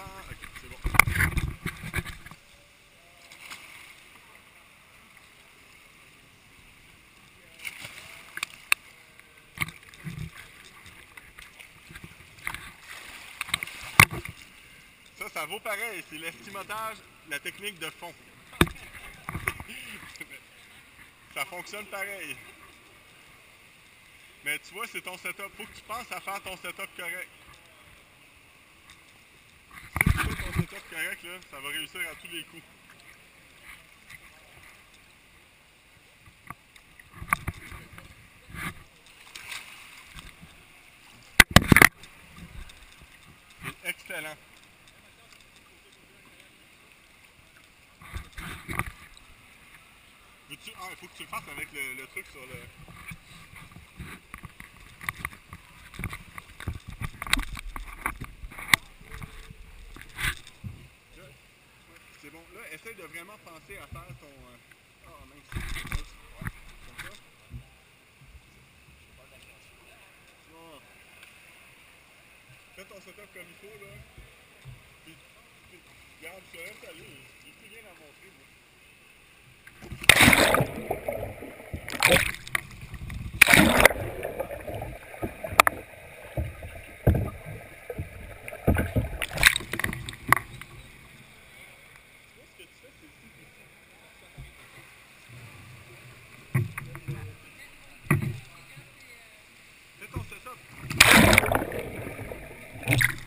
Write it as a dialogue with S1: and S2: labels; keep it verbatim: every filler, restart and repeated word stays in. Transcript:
S1: m'entends? Ok, c'est bon. Ça, ça vaut pareil. C'est l'estimotage, la technique de fond. Ça fonctionne pareil. Mais tu vois, c'est ton setup. Faut que tu penses à faire ton setup correct. Si tu fais ton setup correct, là, ça va réussir à tous les coups. C'est excellent. Veux-tu... Ah, il faut que tu le fasses avec le, le truc sur le... Là, ouais, c'est bon. Là, essaye de vraiment penser à faire ton... Ah, euh... oh, même si... Ouais, comme ça. Oh. Fais ton setup comme il faut, là. Puis, puis regarde, je te laisse aller. J'ai plus rien à montrer, moi. Fais ton setup.